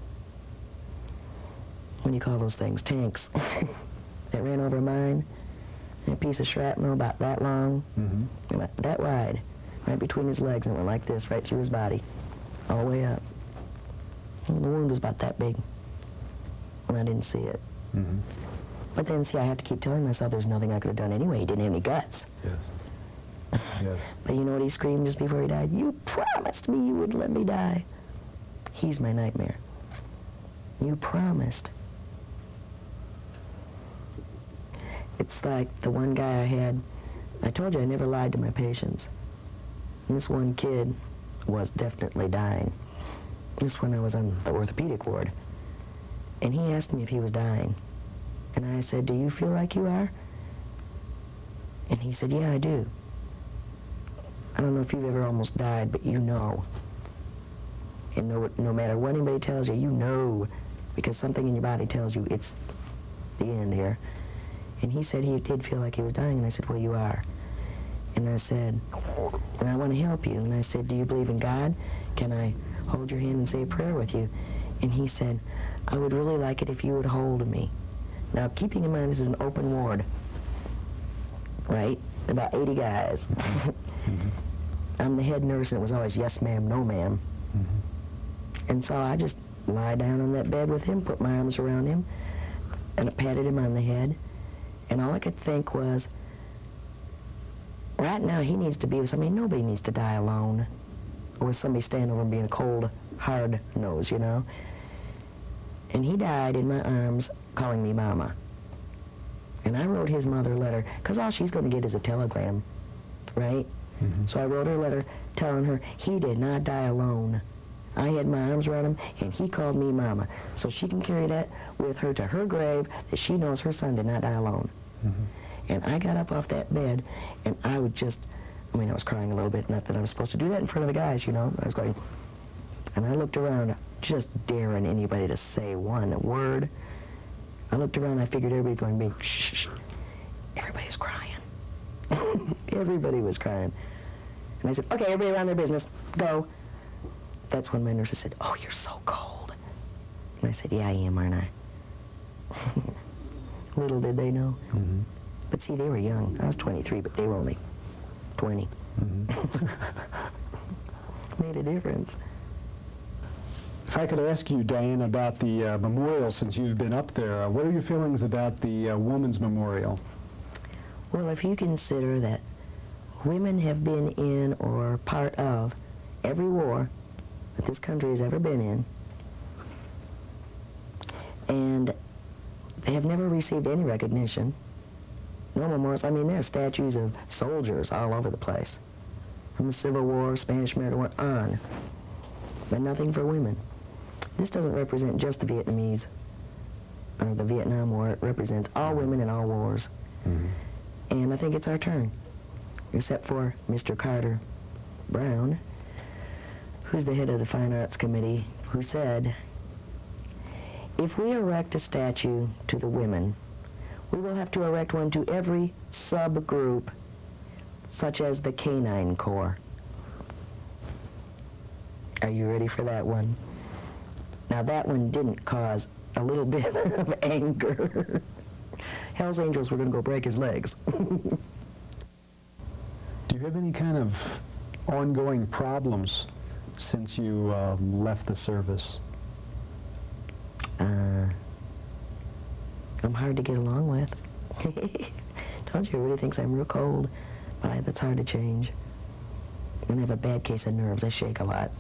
what do you call those things? Tanks that ran over mine. And a piece of shrapnel about that long, mm-hmm. about that wide, right between his legs, and went like this, right through his body, all the way up. And the wound was about that big, and I didn't see it. Mm-hmm. But then, see, I have to keep telling myself there's nothing I could have done anyway. He didn't have any guts. Yes. Yes. But you know what he screamed just before he died? "You promised me you would let me die." He's my nightmare. You promised. It's like the one guy I had. I told you I never lied to my patients. And this one kid was definitely dying. This when I was on the orthopedic ward. And he asked me if he was dying. And I said, "Do you feel like you are?" And he said, "Yeah, I do." I don't know if you've ever almost died, but you know. And no, no matter what anybody tells you, you know, because something in your body tells you it's the end here. And he said he did feel like he was dying, and I said, "Well, you are." And I said, "And I want to help you." And I said, "Do you believe in God? Can I hold your hand and say a prayer with you?" And he said, "I would really like it if you would hold me." Now, keeping in mind this is an open ward, right? About eighty guys. Mm-hmm. I'm the head nurse, and it was always yes, ma'am, no, ma'am. Mm-hmm. And so I just lied down on that bed with him, put my arms around him, and I patted him on the head. And all I could think was, right now he needs to be with somebody. Nobody needs to die alone, or with somebody standing over and being a cold, hard nose, you know. And he died in my arms, calling me Mama. And I wrote his mother a letter, because all she's going to get is a telegram, right? Mm-hmm. So I wrote her a letter telling her he did not die alone. I had my arms around him, and he called me Mama. So she can carry that with her to her grave, that she knows her son did not die alone. Mm-hmm. And I got up off that bed, and I would just, I mean, I was crying a little bit, not that I was supposed to do that in front of the guys, you know. I was going, and I looked around, just daring anybody to say one word. I looked around, I figured everybody going to be, shh, shh, shh. Everybody was crying. Everybody was crying. And I said, "Okay, everybody around their business, go." That's when my nurses said, "Oh, you're so cold." And I said, "Yeah, I am, aren't I?" Little did they know. Mm-hmm. But see, they were young. I was twenty-three, but they were only twenty. Made a difference. If I could ask you, Diana, about the uh, memorial, since you've been up there, uh, what are your feelings about the uh, Women's Memorial? Well, if you consider that women have been in or part of every war that this country has ever been in, and they have never received any recognition, no memorials. I mean, there are statues of soldiers all over the place, from the Civil War, Spanish-American War, on, but nothing for women. This doesn't represent just the Vietnamese or the Vietnam War. It represents all women in all wars. Mm-hmm. And I think it's our turn, except for Mister Carter Brown, who's the head of the Fine Arts Committee, who said, if we erect a statue to the women, we will have to erect one to every subgroup, such as the Canine Corps. Are you ready for that one? Now, that one didn't cause a little bit of anger. Hell's Angels were going to go break his legs. Do you have any kind of ongoing problems since you um, left the service? Uh, I'm hard to get along with. Told you, everybody thinks I'm real cold, but I, that's hard to change. When I have a bad case of nerves, I shake a lot.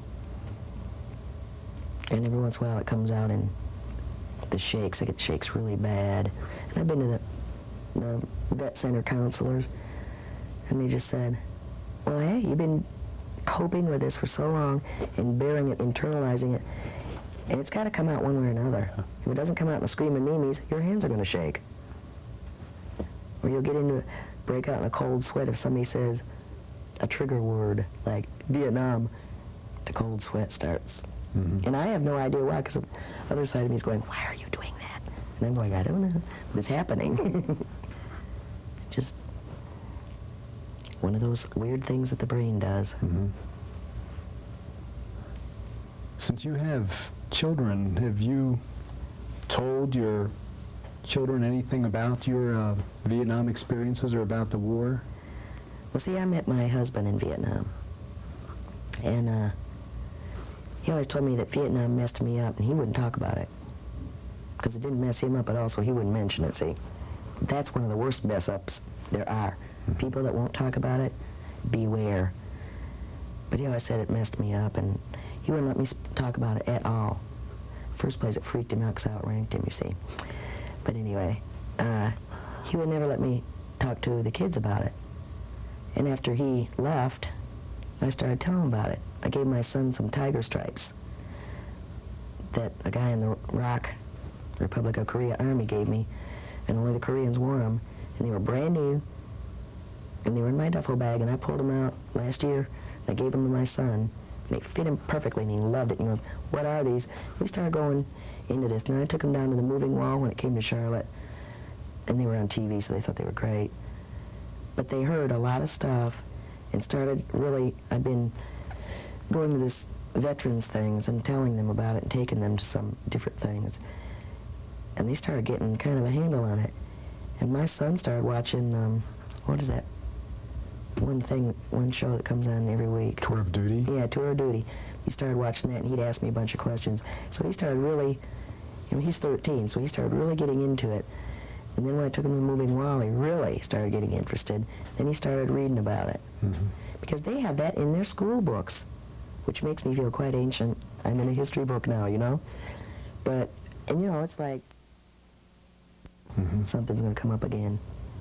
And every once in a while it comes out in the shakes. I get shakes really bad. And I've been to the, the vet center counselors, and they just said, well, hey, you've been coping with this for so long and bearing it, internalizing it, and it's got to come out one way or another. If it doesn't come out in a scream of memes, your hands are going to shake. Or you'll get into it, break out in a cold sweat if somebody says a trigger word like Vietnam, the cold sweat starts. Mm-hmm. And I have no idea why, because the other side of me is going, why are you doing that? And I'm going, I don't know, but it's happening. Just one of those weird things that the brain does. Mm-hmm. Since you have children, have you told your children anything about your uh, Vietnam experiences or about the war? Well, see, I met my husband in Vietnam, and uh, he always told me that Vietnam messed me up, and he wouldn't talk about it, because it didn't mess him up, but also he wouldn't mention it, see. That's one of the worst mess-ups there are. Mm-hmm. People that won't talk about it, beware. But he always said it messed me up, and he wouldn't let me talk about it at all. First place, it freaked him out because I outranked him, you see. But anyway, uh, he would never let me talk to the kids about it. And after he left, I started telling him about it. I gave my son some tiger stripes that a guy in the ROK, Republic of Korea Army, gave me, and only the Koreans wore them, and they were brand new, and they were in my duffel bag, and I pulled them out last year, and I gave them to my son, and they fit him perfectly, and he loved it. And he goes, what are these? We started going into this, and then I took them down to the moving wall when it came to Charlotte, and they were on T V, so they thought they were great. But they heard a lot of stuff and started really, I've been going to this veterans things and telling them about it and taking them to some different things. And they started getting kind of a handle on it. And my son started watching, um, what is that? One thing, one show that comes on every week. Tour of Duty? Yeah, Tour of Duty. He started watching that, and he'd ask me a bunch of questions. So he started really, you know, he's thirteen, so he started really getting into it. And then when I took him to the moving wall, he really started getting interested. Then he started reading about it. Mm-hmm. Because they have that in their school books, which makes me feel quite ancient. I'm in a history book now, you know? But, and you know, it's like, mm-hmm. something's going to come up again.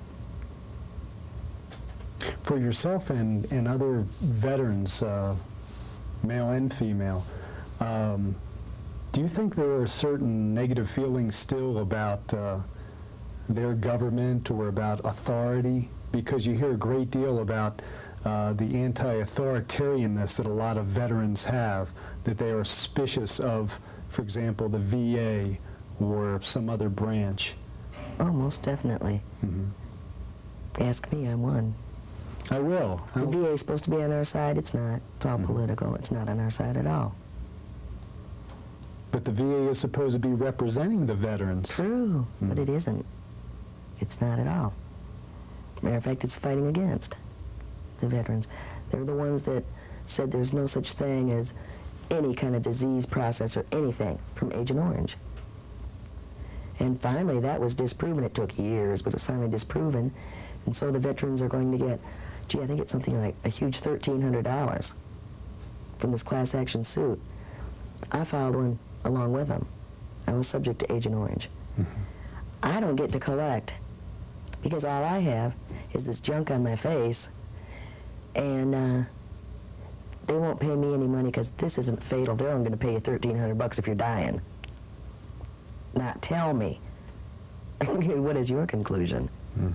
For yourself and, and other veterans, uh, male and female, um, do you think there are certain negative feelings still about uh, their government or about authority? Because you hear a great deal about uh, the anti-authoritarianness that a lot of veterans have, that they are suspicious of, for example, the V A or some other branch. Oh, most definitely. Mm-hmm. Ask me, I'm one. I will. The I'll... V A is supposed to be on our side. It's not. It's all mm-hmm. political. It's not on our side at all. But the V A is supposed to be representing the veterans. True, mm-hmm. but it isn't. It's not at all. Matter of fact, it's fighting against the veterans. They're the ones that said there's no such thing as any kind of disease process or anything from Agent Orange. And finally, that was disproven. It took years, but it was finally disproven. And so the veterans are going to get, gee, I think it's something like a huge thirteen hundred dollars from this class action suit. I filed one along with them. I was subject to Agent Orange. Mm-hmm. I don't get to collect because all I have is this junk on my face, and uh, they won't pay me any money because this isn't fatal. They're only going to pay you thirteen hundred bucks if you're dying. Not tell me. What is your conclusion? Mm.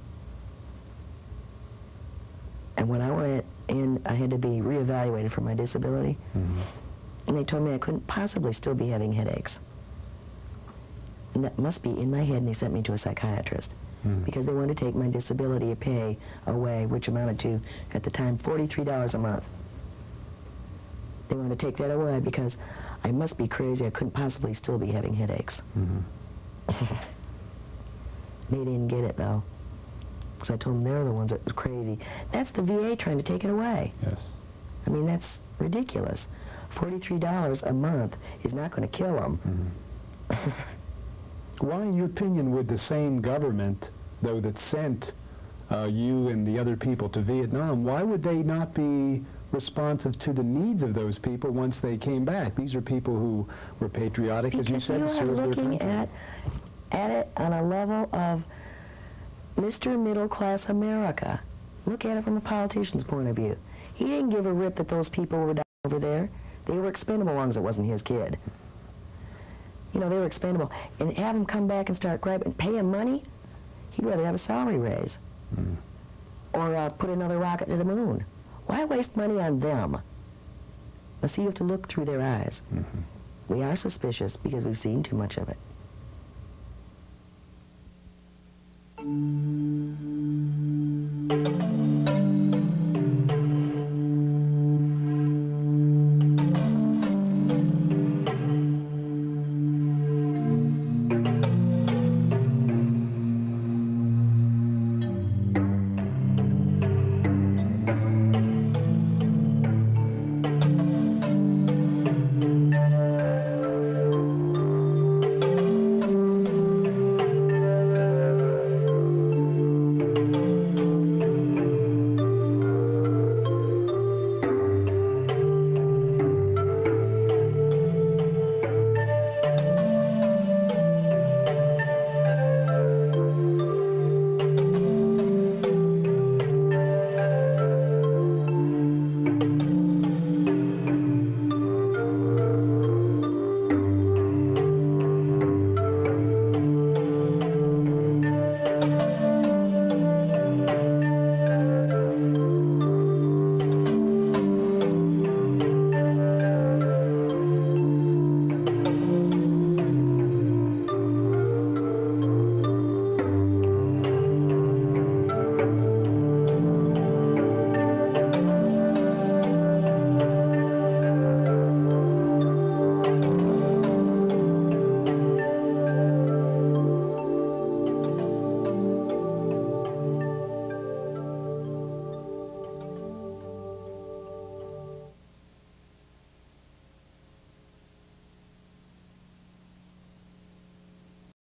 And when I went in, I had to be reevaluated for my disability. Mm-hmm. And they told me I couldn't possibly still be having headaches. And that must be in my head, and they sent me to a psychiatrist. Mm. Because they wanted to take my disability pay away, which amounted to, at the time, forty-three dollars a month. They wanted to take that away because I must be crazy. I couldn't possibly still be having headaches. Mm-hmm. They didn't get it, though, because I told them they're the ones that was crazy. That's the V A trying to take it away. Yes. I mean, that's ridiculous. forty-three dollars a month is not going to kill them. Mm-hmm. Why, in your opinion, would the same government, though, that sent uh, you and the other people to Vietnam, why would they not be responsive to the needs of those people once they came back? These are people who were patriotic, because as you said, to serve their country. Because you are looking at, at it on a level of Mister Middle-Class America. Look at it from a politician's point of view. He didn't give a rip that those people were down over there. They were expendable as long as it wasn't his kid. You know, they were expendable. And have him come back and start grabbing, pay him money, he'd rather have a salary raise. Mm. Or uh, put another rocket to the moon. Why waste money on them? Now, see, you have to look through their eyes. Mm-hmm. We are suspicious because we've seen too much of it.